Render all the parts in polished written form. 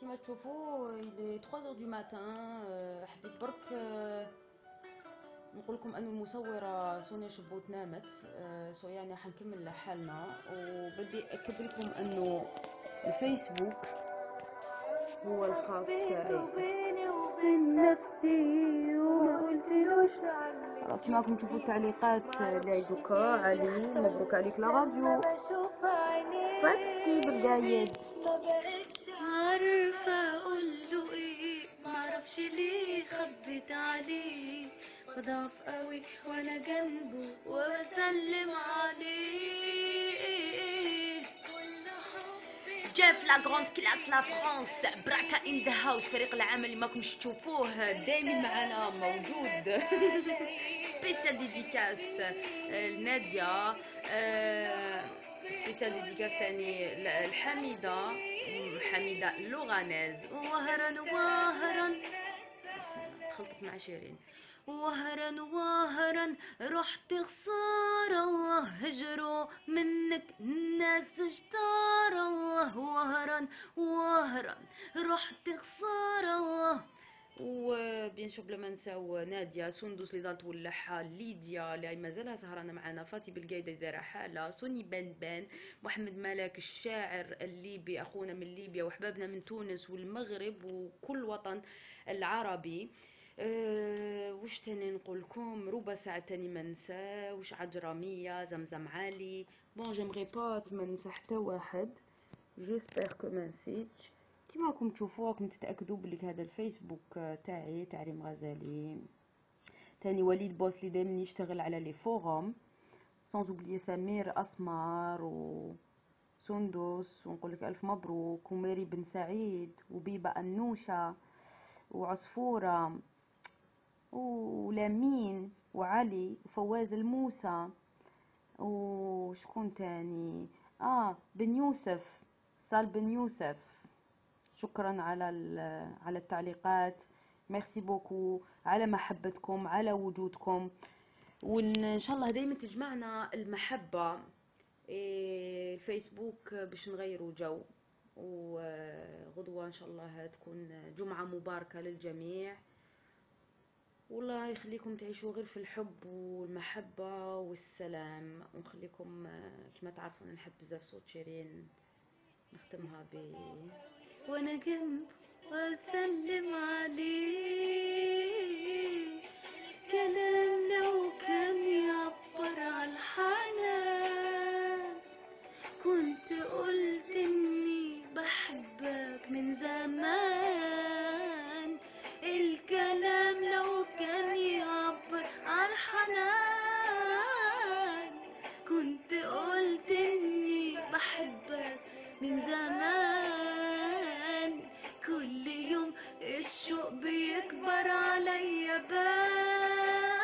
كما تشوفوا il est 3 heures du matin. حبيت برك نقول لكم انه المصوره سونيا شبوت نامت. سو يعني حنكمل لحالنا، وبدي اكد لكم انه الفيسبوك هو الخاص تاعي بيني وبين نفسي وما قلتلوش كما راكم تشوفوا التعليقات اللي دوكا. علي مبروك عليك لا راديو بشوف عينيه فتسي بالقايد. ما بقتش عارفة اقوله ايه، معرفش ليه خبيت عليه، بضعف قوي وانا جنبه وبسلم عليه. جيف لا غروند كلاس لا فرانس براكا ان ذا هاوس. فريق العمل اللي ماكمش تشوفوه دايما معنا موجود. سبيسيال ديديكاس لنادية، سبيسيال ديديكاس تاني الحميدة، حميدة لوغانيز. وهرا وهرا خلطت مع شيرين. وهرا وهرا رحت خسارة، الله هجروا منك الناس اشتارة. الله وهرا وهرا رحت خسارة الله. وبيان سور بلا ما نساو ناديه، سندس اللي ضلت ولحها، ليديا اللي مازالها سهرانه معنا، فاتي بالقايده دايره حاله، سوني بنبان، محمد ملاك الشاعر الليبي، اخونا من ليبيا وحبابنا من تونس والمغرب وكل وطن العربي. وش تاني نقول لكم؟ ربع ساعة تاني ما نساوش، عجرمية، زمزم علي. بون جيمغي با ما ننسى حتى واحد، جيسبر كو ما نسيتش. كيما راكم تشوفوا راكم تتاكدوا بلي هذا الفيسبوك تاعي تاع ريم غزالي. تاني وليد بوس اللي دائما يشتغل على لي فوروم، سانز اوبليي سمير اسمر وسندس، ونقول لك الف مبروك، وماري بن سعيد، وبيبه انوشه، وعصفوره، ولامين، وعلي، وفواز الموسى، وشكون تاني، بن يوسف، سال بن يوسف. شكرا على التعليقات، ميرسي بوكو على محبتكم، على وجودكم، وان شاء الله دايما تجمعنا المحبة. الفيسبوك باش نغيروا جو، وغدوة ان شاء الله تكون جمعة مباركة للجميع، والله يخليكم تعيشوا غير في الحب والمحبة والسلام. ونخليكم كما تعرفون نحب بزاف صوت شيرين، نختمها وانا جنب واسلم عليه. كلام لو كان يعبر عن الحنان كنت قلت اني بحبك من زمان. الكلام لو كان يعبر عن الحنان كنت قلت اني بحبك من زمان. كل يوم الشوق بيكبر عليا بال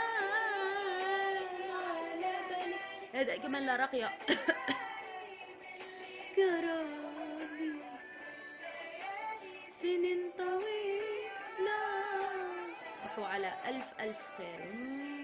هذا كمان لا راقية. كرامي سنين طويلة. تصبحوا على ألف ألف خير.